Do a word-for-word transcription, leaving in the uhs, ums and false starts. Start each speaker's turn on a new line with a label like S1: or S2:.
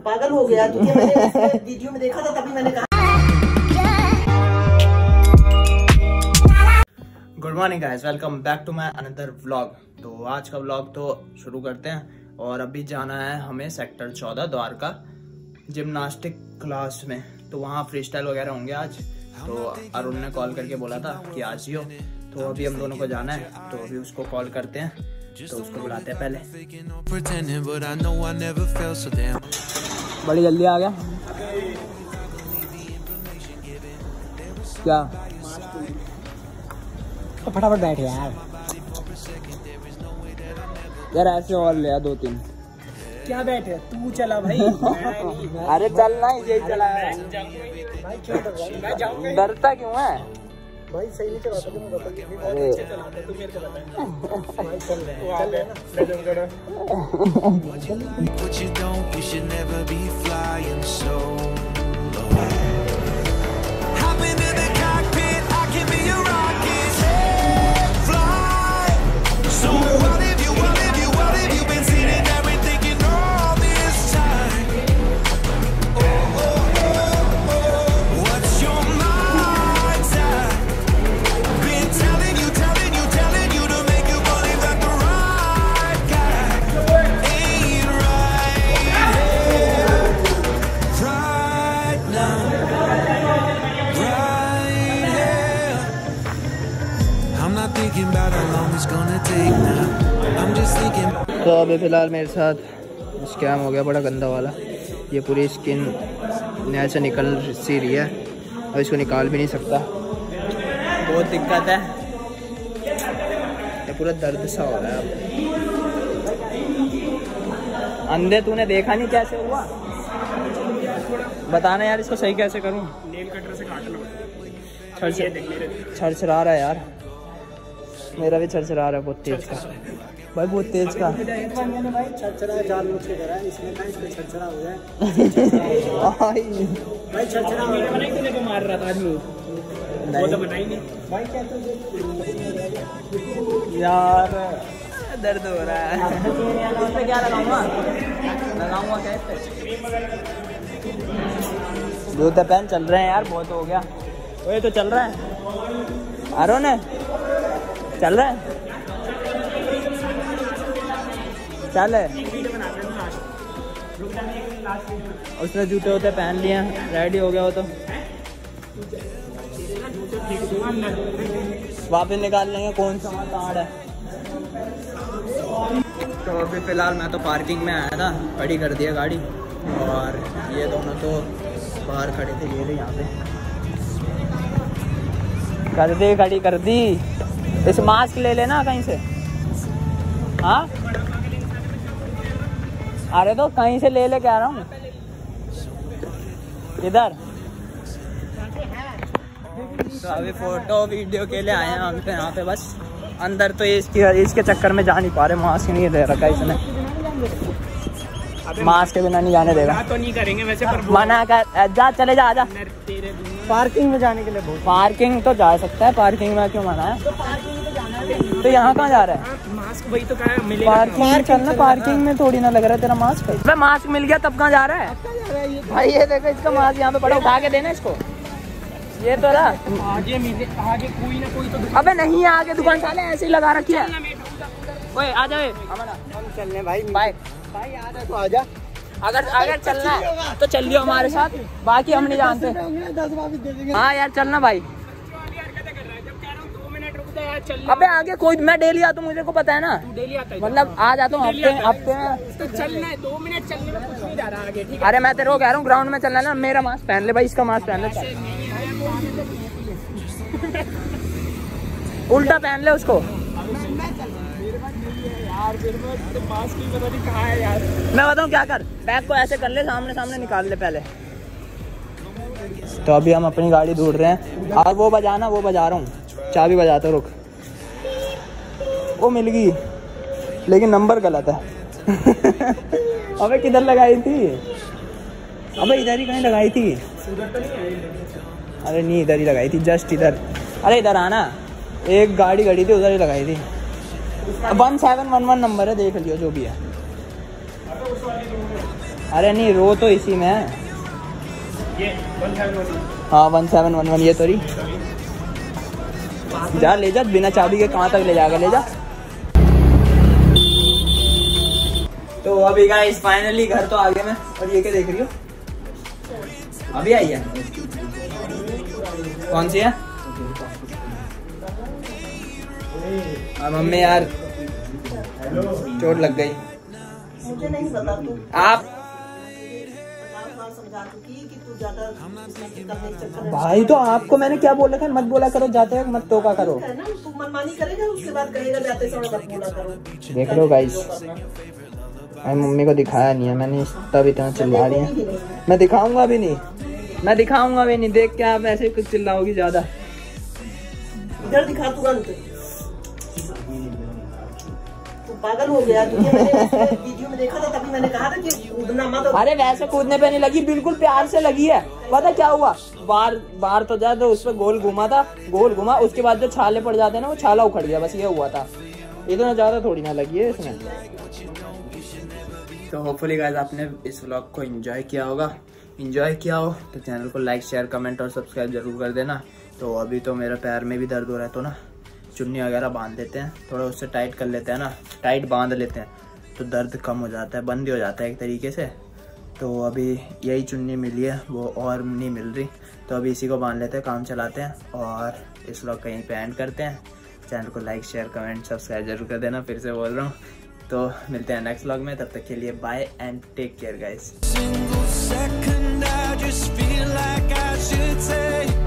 S1: पागल हो गया तुझे, मैंने वीडियो में देखा था तभी मैंने कहा। Good morning guys, welcome back to my another vlog. तो आज का व्लॉग तो शुरू करते हैं और अभी जाना है हमें सेक्टर चौदह द्वारका जिम्नास्टिक क्लास में। तो वहाँ फ्री स्टाइल वगैरह होंगे आज। तो अरुण ने कॉल करके बोला था कि आज ही हो, तो अभी हम दोनों को जाना है। तो अभी उसको कॉल करते हैं, तो उसको बुलाते हैं पहले। बड़ी जल्दी आ गया क्या? तो फटाफट बैठ यार। यार ऐसे और ले दो तीन।
S2: क्या बैठे तू चला भाई।
S1: अरे चलना ही यही चला है
S2: भाई, क्यों मैं जाऊंगा?
S1: डरता क्यों है
S2: भाई? सही नहीं चलाता तुम, बता भी बहुत अच्छे चलाते तू, मेरे को बता भाई। चल रहे हैं चल रहे हैं ना, ले जाऊंगा
S3: What you don't, you should never be flying solo. Hop into the cockpit, I can be your rocket. Hey, fly. So what if you, what if you, what if you've been sitting there and thinking all this time? Oh, oh, oh, oh. What's your mind's at? Been telling you, telling you, telling you to make you believe that the right guy ain't right here, right now, right here. I'm not thinking about how long it's gonna take now. I'm just thinking.
S1: तो अभी फिलहाल मेरे साथ scam हो गया बड़ा गंदा वाला। ये पूरी स्किन नया से निकल सी रही है और इसको निकाल भी नहीं सकता, बहुत दिक्कत है। ये पूरा दर्द सा हो रहा है अब। अंधे तूने देखा नहीं कैसे हुआ? बताना यार इसको सही कैसे करूं?
S2: नेल कटर से काट लो।
S1: छरछरा रहा है यार, मेरा भी छरछरा रहा है बहुत तेज का भाई, बहुत तेज का।
S2: भाई छरछरा जान मुझ के करा है, इसमें ना इसमें छरछरा हो जाए भाई। छरछरा हो गया नहीं, तूने को मार रहा था आदमी, वो तो बता ही नहीं भाई। क्या तो
S1: यार दर्द हो रहा है। इस पे क्या लगाऊंगा? लगाऊंगा कैसे? जूते पहन चल रहे हैं यार, बहुत हो गया। वो तो चल रहा है आरोन है, चल रहा है, चल है। उसने जूते वूते पहन लिए, रेडी हो गया वो तो। वापस निकाल लेंगे कौन सा ताड़ है। तो अभी फिलहाल मैं तो पार्किंग में आया था, खड़ी कर दिया गाड़ी और ये दोनों तो बाहर खड़े थे। ये यहाँ पे कर दी, खड़ी कर दी। इस मास्क ले लेना कहीं से। हाँ अरे तो कहीं से ले ले, कह रहा हूँ। इधर तो अभी फोटो वीडियो के लिए आए हैं हम तो यहाँ पे। बस अंदर तो इसके इसके चक्कर में जा नहीं पा रहे, मास्क नहीं दे रखा इसने। मास्क के बिना नहीं जाने देगा।
S2: तो नहीं करेंगे वैसे, पर
S1: मना कर, जा चले जा, जा।
S2: पार्किंग में जाने के लिए बहुत।
S1: पार्किंग तो जा सकता है, पार्किंग में क्यों मना है?
S2: तो पार्किंग में तो जाना है।
S1: तो यहाँ कहाँ जा रहा है?
S2: मास्क वही तो कहा मिलेगा।
S1: पार्किंग में चलना, पार्किंग में थोड़ी ना लग रहा है तेरा मास्क। भाई मास्क मिल गया तब कहाँ जा रहा है भाई? ये देखो इसका मास्क यहाँ पे पड़ा, उठा के देना इसको। ये तो रहा
S2: आगे मिले, आगे कोई ना कोई तो।
S1: अबे नहीं, आगे दुकान साले ऐसे ही लगा रखी है। ओए आ जाए,
S2: हम चलने भाई।
S1: बाय
S2: भाई आ जा तो आ जा।
S1: अगर अगर चलना है तो चल लियो हमारे साथ, बाकी हम नहीं जानते।
S2: दस वापस दे देंगे।
S1: हाँ यार चलना भाई। अबे आगे कोई, मैं डेली आता हूँ, मुझे को पता है ना।
S2: डेली आता है
S1: मतलब आ जाता हूँ हफ्ते हफ्ते में।
S2: तो चलना है, दो मिनट चलने में कुछ नहीं जा रहा आगे, ठीक है?
S1: अरे मैं तेरे को कह रहा हूँ ग्राउंड में चलना है ना। मेरा मास्क पहन ले भाई, इसका मास्क पहन ले, चल। उल्टा पहन ले उसको।
S2: यार तो मास्क भी पता नहीं कहाँ है यार।
S1: मैं बताऊँ क्या कर, बैग को ऐसे कर ले, सामने सामने निकाल ले पहले। तो अभी हम अपनी गाड़ी ढूंढ रहे हैं। और वो बजाना, वो बजा रहा हूँ, चाबी बजाता, रुक। वो मिल गई लेकिन नंबर गलत है। अबे किधर लगाई थी? अबे इधर ही कहीं लगाई थी। अरे नहीं, इधर ही लगाई थी, जस्ट इधर। अरे इधर आना, एक गाड़ी खड़ी थी उधर ही लगाई थी। One seven one one number है, देख लियो जो भी है। अरे नहीं, रो तो इसी में है।
S2: ये वन सेवन वन
S1: हाँ वन सेवन वन वन ये तो रही। जा ले जा, बिना चाबी के कहाँ तक ले जाएगा, ले जा। तो अभी गाइस फाइनली घर तो आ गए मैं। और ये क्या देख रही हो? अभी आई है? कौन सी है? अब मम्मी यार चोट लग गई।
S4: मुझे नहीं पता, तू
S1: आप
S4: समझा चुकी कि तू ज्यादा करने के चक्कर में
S1: भाई, तो आपको मैंने क्या बोला था, मत बोला करो जाते वक्त, मत टोका करो।
S4: है ना, तू मनमानी करेगा उसके बाद कहेगा जाते समय मत बोला करो।
S1: देख लो गाइस, मैंने मम्मी को दिखाया नहीं है, मैंने तब इतना चिल्ला रही है। मैं दिखाऊंगा भी नहीं, मैं दिखाऊंगा भी नहीं। देख के आप ऐसे कुछ चिल्लाओगी ज्यादा।
S4: इधर दिखा तुरंत, तू पागल हो गया। तुझे मैंने वीडियो में देखा था, तभी मैंने कहा था कि कूदना मत।
S1: अरे वैसे कूदने पे नहीं लगी, बिल्कुल प्यार से लगी है। पता क्या हुआ, बार बार तो जा तो उस पर गोल घुमा था, गोल घुमा, उसके बाद जो छाले पड़ जाते हैं ना, वो छाला उखड़ गया, बस ये हुआ था। इतना ज्यादा थोड़ी ना लगी है इसमें। तो होपफुली गाइस आपने इस व्लॉग को एंजॉय किया होगा। एंजॉय किया हो तो चैनल को लाइक शेयर कमेंट और सब्सक्राइब जरूर कर देना। तो अभी तो मेरा पैर में भी दर्द हो रहा है, तो ना चुन्नी वगैरह बांध देते हैं, थोड़ा उससे टाइट कर लेते हैं ना, टाइट बांध लेते हैं तो दर्द कम हो जाता है, बंद ही हो जाता है एक तरीके से। तो अभी यही चुन्नी मिली है, वो और नहीं मिल रही, तो अभी इसी को बांध लेते हैं, काम चलाते हैं और इस व्लॉग कहीं पे एंड करते हैं। चैनल को लाइक शेयर कमेंट सब्सक्राइब जरूर कर देना, फिर से बोल रहा हूँ। तो मिलते हैं नेक्स्ट व्लॉग में, तब तक के लिए bye and take care guys.
S3: Single second, I just feel like I should say